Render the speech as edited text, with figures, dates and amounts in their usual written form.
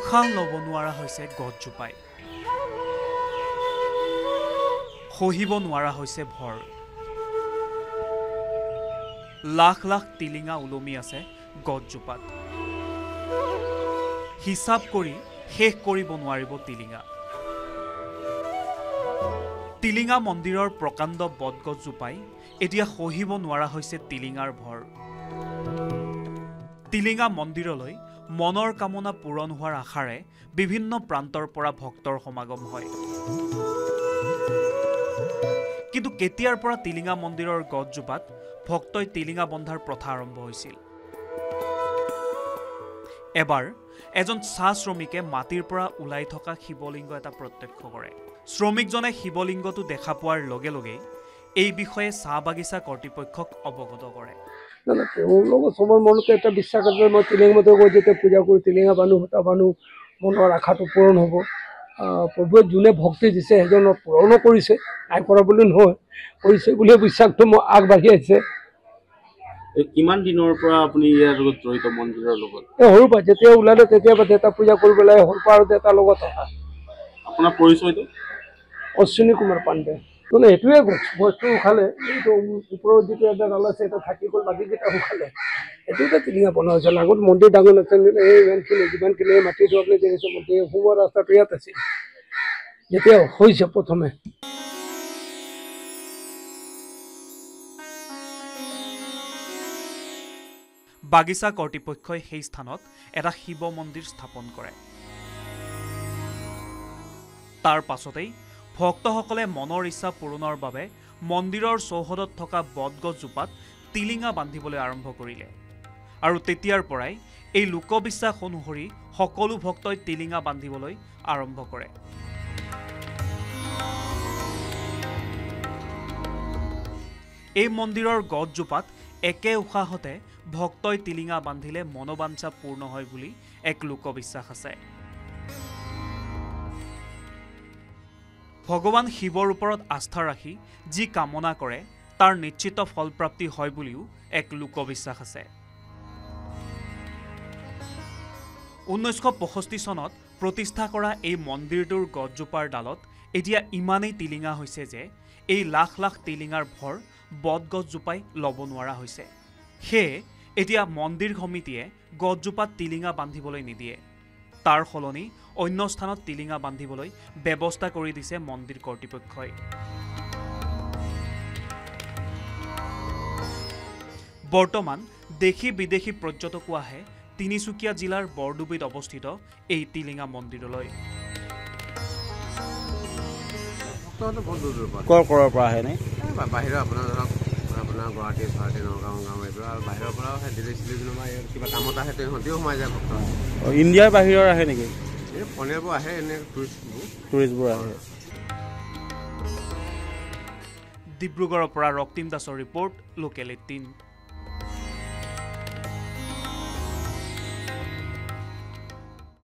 উশাহ ল'ব নোৱাৰা হৈছে গছজোপাই সহিব নোৱাৰা হৈছে ভৰ লাখ লাখ তিলিঙা উলমি আছে গছজোপাত হিচাপ কৰি শেষ কৰিব নোৱাৰিব তিলিঙা মন্দিৰৰ প্ৰকাণ্ড বটগছজোপাই এতিয়া সহিব নোৱাৰা হৈছে তিলিঙাৰ ভৰ তিলিঙা মন্দিৰলৈ মনৰ কামনা পূৰণ হোৱাৰ আশাৰে বিভিন্ন প্ৰান্তৰ পৰা ভক্তৰ সমাগম হয় কিন্তু কেতিয়াৰ পৰা তিলিঙা মন্দিৰৰ গছজোপাত ভক্তই তিলিঙা বন্ধাৰ প্ৰথা আৰম্ভ হৈছিল এবাৰ এজন চাহ শ্ৰমিকে মাটিৰ পৰা ওলাই থকা শিৱলিংগ এটা প্ৰত্যক্ষ কৰে শ্ৰমিকজনে শিৱলিংগটো দেখা পোৱাৰ লগে লগে এই বিষয়ে চাহ বাগিচা কৰ্তৃপক্ষক অৱগত কৰে সবৰ মনতে এটা বিশ্বাস আছে মই তিলিঙা মন্দিৰত গৈ যেতিয়া পূজা কৰি তিলিঙা বান্ধো সূতা বান্ধো মনৰ আশাটো পূৰণ হ'ব প্ৰভুৱে যোনে ভক্তি দিছে সেইজনক পূৰণো কৰিছে নাই কৰা বুলি নহয় কৰিছে বুলি বিশ্বাসটো মই আগবাঢ়ি আহিছে কিমান দিনৰ পৰা আপুনি ইয়াৰ লগত জড়িত মন্দিৰৰ লগত সৰুৰ পৰা যেতিয়া ওলালে তেতিয়াৰ পৰা দেউতা পূজা কৰিব লাগে সৰুৰ পৰা আৰু দেউতাৰ লগত অহা আপোনাৰ পৰিচয়টো অশ্বিনী কুমাৰ পাণ্ডে মানে এইটোৱে বস্তু উখালে কিন্তু ওপৰত যিটো এটা ডাল আছে এটা থাকি গ'ল বাকীকেইটা উখালে এইটোতে তিলিঙা বনোৱা হৈছিল আগত মন্দিৰ ডাঙৰ নাছিল এই ইমানখিনি যিমানখিনি মাটিটো আপুনি দেখিছে মন্দিৰ সোমোৱা ৰাস্তাটো ইয়াত আছিল যেতিয়া হৈছে প্ৰথমে বাগিচা কৰ্তৃপক্ষই সেই স্থানত এটা শিৱ মন্দিৰ স্থাপন কৰে তাৰ পাছতেই ভক্তসকলে মনৰ ইচ্ছা পূৰণৰ বাবে মন্দিৰৰ চৌহদত থকা বটগছজোপাত তিলিঙা বান্ধিবলৈ আৰম্ভ কৰিলে আৰু তেতিয়াৰ পৰাই এই লোকবিশ্বাস অনুসৰি সকলো ভক্তই তিলিঙা বান্ধিবলৈ আৰম্ভ কৰে এই মন্দিৰৰ গছজোপাত একে উশাহতে ভক্তই তিলিঙা বান্ধিলে মনোবাঞ্ছা পূৰ্ণ হয় বুলি এক লোকবিশ্বাস আছে ভগৱান শিৱৰ ওপৰত আস্থা ৰাখি যি কামনা কৰে তাৰ নিশ্চিত ফলপ্ৰাপ্তি হয় বুলিও এক লোকবিশ্বাস আছে 1965 চনত প্ৰতিষ্ঠা কৰা এই মন্দিৰটোৰ গছজোপাৰ ডালত এতিয়া ইমানেই তিলিঙা হৈছে যে এই লাখ লাখ তিলিঙাৰ ভৰ বটগছজোপাই ল'ব নোৱাৰা হৈছে সেয়ে এতিয়া মন্দিৰ সমিতিয়ে গছজোপাত তিলিঙা বান্ধিবলৈ নিদিয়ে তাৰ সলনি অন্য স্থানত তিলিঙা বান্ধিবলৈ ব্যৱস্থা কৰি দিছে মন্দিৰ কৰ্তৃপক্ষই বৰ্তমান দেশী বিদেশী পৰ্যটকো আহে তিনিচুকীয়া জিলাৰ বৰডুবিত অৱস্থিত এই তিলিঙা মন্দিৰলৈ কৰ পৰা আহে নে বাহিৰৰ আপোনাৰ ধৰক আপোনাৰ গুৱাহাটী নগাঁও এইবোৰ আৰু বাহিৰৰ পৰাও আহে দিল্লী কিবা কামত আহে সিহঁতিও সোমাই যায় ভক্ত ইণ্ডিয়াৰ বাহিৰৰ আহে নেকি এই পনীয়াবোৰ আহে এনে টুৰিষ্টবোৰ আহে ডিব্ৰুগড়ৰ পৰা ৰক্তিম দাসৰ ৰিপৰ্ট লোকেল 18